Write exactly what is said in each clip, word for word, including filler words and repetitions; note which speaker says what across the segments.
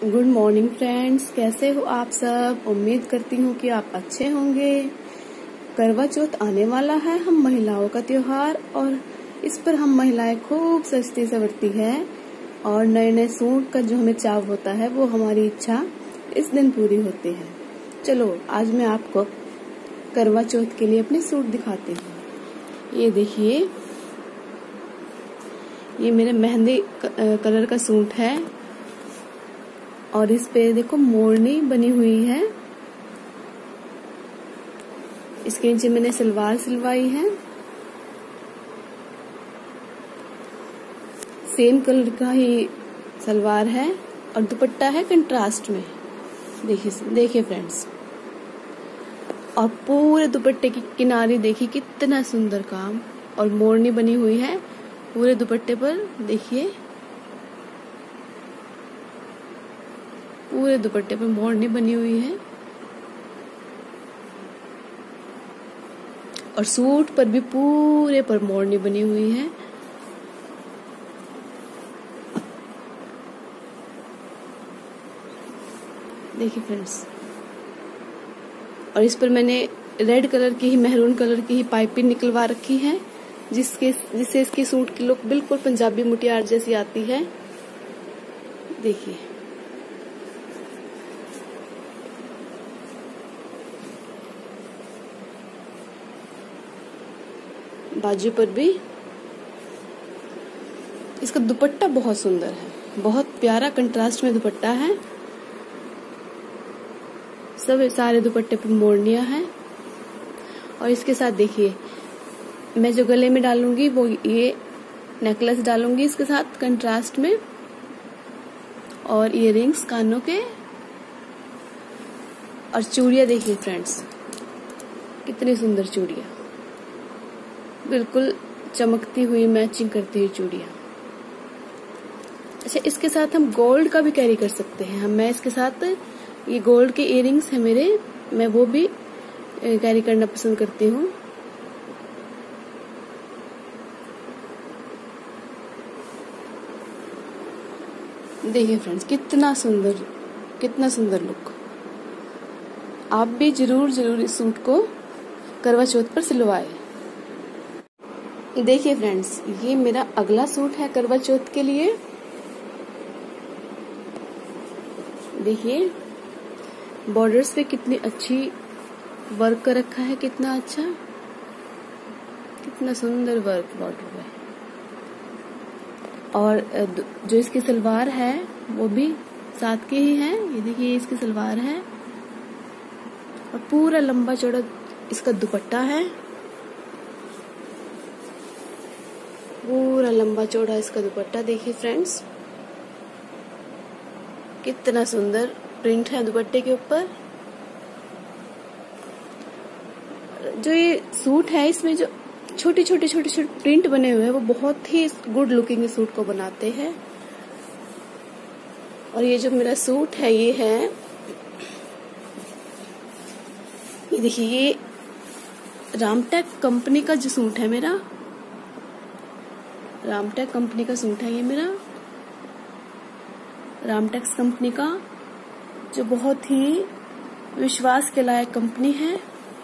Speaker 1: Good morning friends, कैसे हो आप सब। उम्मीद करती हूँ कि आप अच्छे होंगे। करवा चौथ आने वाला है, हम महिलाओं का त्योहार, और इस पर हम महिलाएं खूब सजती सवरती है और नए नए सूट का जो हमें चाव होता है वो हमारी इच्छा इस दिन पूरी होती है। चलो आज मैं आपको करवा चौथ के लिए अपने सूट दिखाती हूँ। ये देखिए, ये मेरे मेहंदी कलर का सूट है और इस पे देखो मोरनी बनी हुई है। इसके नीचे मैंने सलवार सिलवाई है, सेम कलर का ही सलवार है और दुपट्टा है कंट्रास्ट में। देखिए देखिए फ्रेंड्स, और पूरे दुपट्टे की किनारी देखिए कितना सुंदर काम, और मोरनी बनी हुई है पूरे दुपट्टे पर। देखिए पूरे दुपट्टे पर मोरनी बनी हुई है और सूट पर भी पूरे पर मोरनी बनी हुई है। देखिए फ्रेंड्स, और इस पर मैंने रेड कलर की ही, मेहरून कलर की ही पाइपिंग निकलवा रखी है, जिसके जिससे इसकी सूट की लुक बिल्कुल पंजाबी मुटियार जैसी आती है। देखिए बाजू पर भी इसका दुपट्टा बहुत सुंदर है, बहुत प्यारा कंट्रास्ट में दुपट्टा है। सब सारे दुपट्टे पर मोरनियां हैं और इसके साथ देखिए मैं जो गले में डालूंगी वो ये नेकलेस डालूंगी इसके साथ कंट्रास्ट में, और इयररिंग्स कानों के, और चूड़ियां देखिए फ्रेंड्स कितनी सुंदर चूड़ियां, बिल्कुल चमकती हुई मैचिंग करती हुई चूड़ियां। अच्छा, इसके साथ हम गोल्ड का भी कैरी कर सकते हैं। हम मैं इसके साथ ये गोल्ड के इयररिंग्स है मेरे, मैं वो भी कैरी करना पसंद करती हूँ। देखिए फ्रेंड्स कितना सुंदर, कितना सुंदर लुक। आप भी जरूर जरूर इस सूट को करवा चौथ पर सिलवाए। देखिए फ्रेंड्स, ये मेरा अगला सूट है करवा चौथ के लिए। देखिए बॉर्डर्स पे कितनी अच्छी वर्क कर रखा है, कितना अच्छा, कितना सुंदर वर्क बॉर्डर पे। और जो इसकी सलवार है वो भी साथ के ही है। ये देखिए इसकी सलवार है और पूरा लंबा चौड़ा इसका दुपट्टा है, पूरा लंबा चौड़ा इसका दुपट्टा। देखिए फ्रेंड्स कितना सुंदर प्रिंट है दुपट्टे के ऊपर। जो ये सूट है इसमें जो छोटी छोटी छोटी छोटी प्रिंट बने हुए हैं वो बहुत ही गुड लुकिंग इस सूट को बनाते हैं। और ये जो मेरा सूट है ये है, ये देखिए ये रामटेक कंपनी का जो सूट है मेरा, रामटेक कंपनी का सूट है ये मेरा। रामटेक्स कंपनी का जो बहुत ही विश्वास के लायक कंपनी है।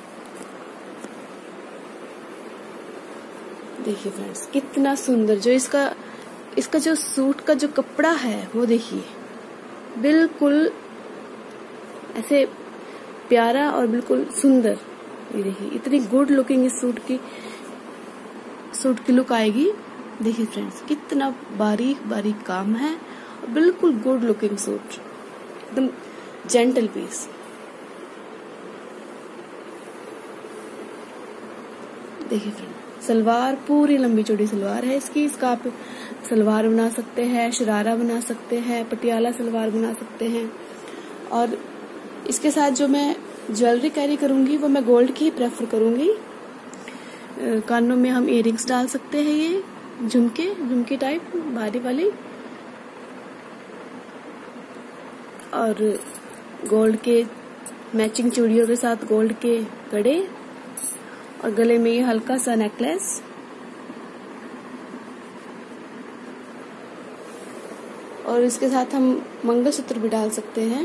Speaker 1: देखिए फ्रेंड्स कितना सुंदर, जो इसका इसका जो सूट का जो कपड़ा है वो देखिए बिल्कुल ऐसे प्यारा और बिल्कुल सुंदर। ये देखिए इतनी गुड लुकिंग इस सूट की सूट की लुक आएगी। देखिए फ्रेंड्स कितना बारीक बारीक काम है और बिल्कुल गुड लुकिंग सूट, एकदम जेंटल पीस। देखिए फ्रेंड्स सलवार पूरी लंबी चौड़ी सलवार है इसकी। इसका आप सलवार बना सकते हैं, शरारा बना सकते हैं, पटियाला सलवार बना सकते हैं। और इसके साथ जो मैं ज्वेलरी कैरी करूंगी वो मैं गोल्ड की ही प्रेफर करूंगी। कानों में हम इयररिंग्स डाल सकते हैं, ये झुमके झुमके टाइप बारी वाली, और गोल्ड के मैचिंग चूड़ियों के साथ गोल्ड के कड़े, और गले में ये हल्का सा नेकलेस, और इसके साथ हम मंगलसूत्र भी डाल सकते हैं।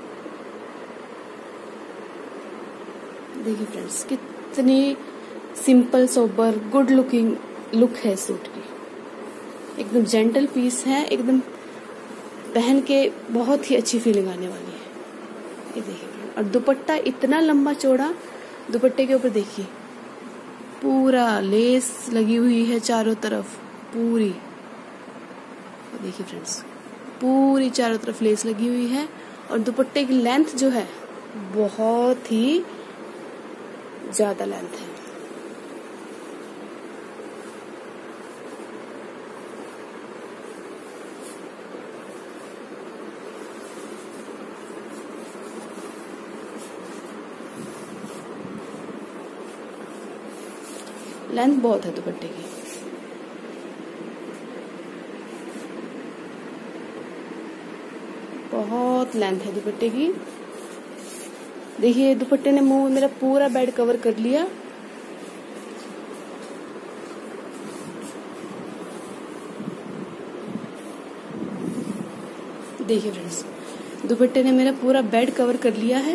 Speaker 1: देखिए फ्रेंड्स, कितनी simple sober good looking look है सूट की। एकदम जेंटल पीस है, एकदम पहन के बहुत ही अच्छी फीलिंग आने वाली है। ये देखिए, और दुपट्टा इतना लंबा चौड़ा, दुपट्टे के ऊपर देखिए पूरा लेस लगी हुई है चारों तरफ पूरी। देखिए फ्रेंड्स, पूरी चारों तरफ लेस लगी हुई है और दुपट्टे की लेंथ जो है बहुत ही ज्यादा लेंथ है। लेंथ बहुत है दुपट्टे की। बहुत लेंथ है दुपट्टे की। देखिए, दुपट्टे ने मुंह मेरा पूरा बेड कवर कर लिया। देखिए फ्रेंड्स, दुपट्टे ने मेरा पूरा बेड कवर कर लिया है।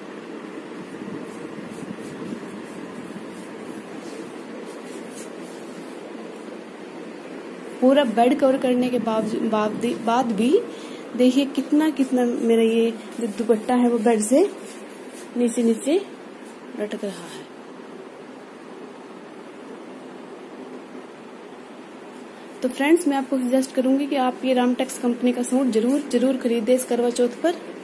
Speaker 1: पूरा बेड कवर करने के बाद बाद भी देखिए कितना कितना मेरा ये जो दुपट्टा है वो बेड से नीचे नीचे लटक रहा है। तो फ्रेंड्स, मैं आपको सजेस्ट करूंगी कि आप ये रामटेक्स कंपनी का सूट जरूर जरूर खरीदें इस करवा चौथ पर।